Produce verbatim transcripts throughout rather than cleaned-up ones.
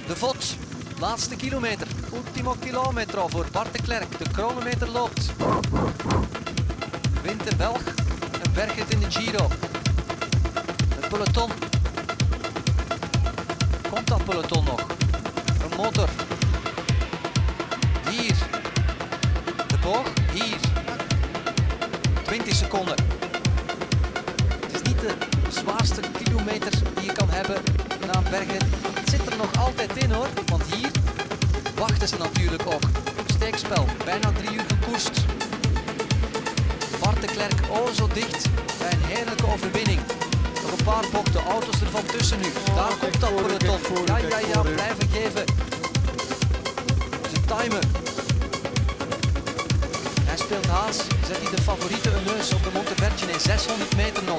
De Vod, laatste kilometer. Ultimo kilometro voor Bart de Klerk. De chronometer loopt. Wint de Belg en Bergert in de Giro. Het peloton. Komt dat peloton nog? Een motor. Hier. De boog. Hier. twintig seconden. Het is niet de zwaarste kilometer die je kan hebben na Bergen. Het zit er nog altijd in hoor, want hier wachten ze natuurlijk ook. Steekspel, bijna drie uur gekoerst. Bart de Klerk, oh zo dicht bij een heerlijke overwinning. Nog een paar bochten, auto's ervan tussen nu. Daar komt dat peloton. Ja, ja, ja, blijven geven. Ze timen. Hij speelt haas, zet hij de favoriete een neus op de Montevergine, zeshonderd meter nog.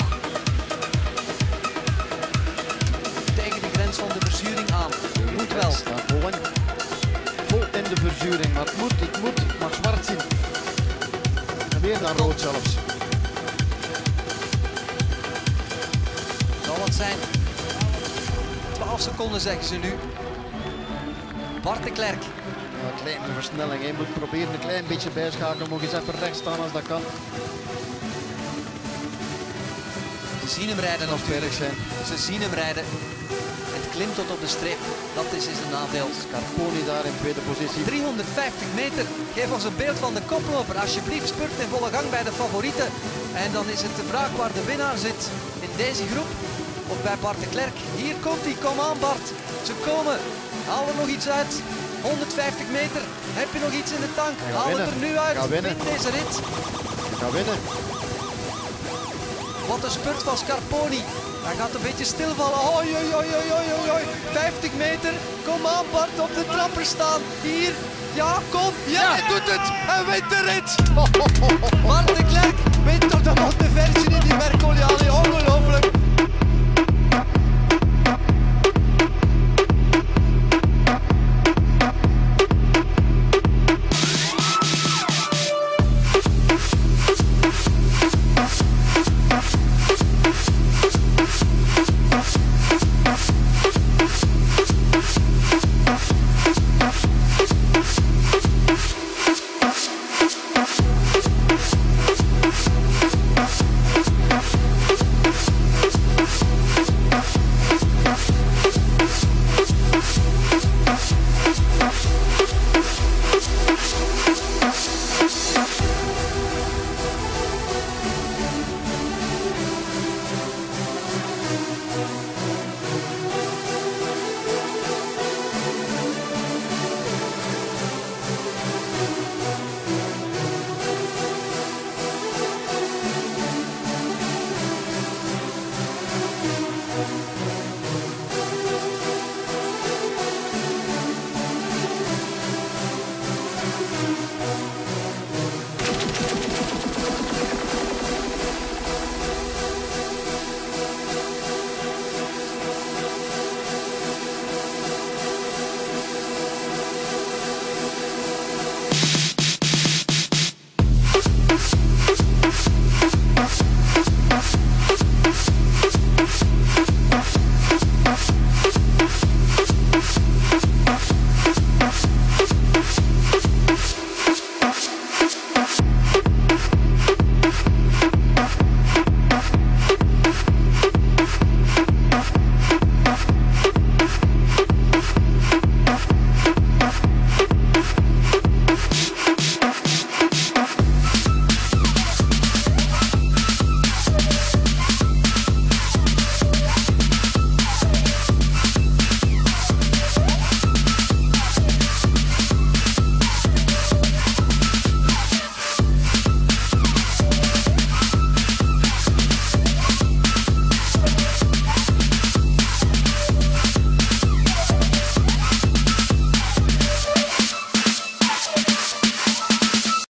Tegen de grens van de verzuring aan. Moet wel. Vol in, vol in de verzuring, maar het moet, het moet, het mag zwart zien. En weer naar rood zelfs. Zal het zijn? twaalf seconden zeggen ze nu. Bart de Klerk. Ja, een kleine versnelling, hij moet proberen een klein beetje bijschakelen, nog eens even rechts staan als dat kan. Ze zien hem rijden Nog natuurlijk. zijn. Ze zien hem rijden. Het klimt tot op de streep. Dat is, is een nadeel. Scarponi daar in tweede positie. driehonderdvijftig meter. Geef ons een beeld van de koploper. Alsjeblieft, spurt in volle gang bij de favorieten. En dan is het de vraag waar de winnaar zit in deze groep. Of bij Bart de Klerk. Hier komt hij. Kom aan Bart. Ze komen. Haal er nog iets uit. honderdvijftig meter. Heb je nog iets in de tank? Haal het er nu uit. Win deze rit. Ga winnen. Wat een spurt van Scarponi. Hij gaat een beetje stilvallen. Oi, oi, oi, oi, oi, oi. vijftig meter. Kom aan Bart, op de trapper staan. Hier. Ja, kom. Ja, hij doet het. Hij wint de rit. Bart de Klerk wint op de Montevergine in die Mercoliali. Ongelooflijk.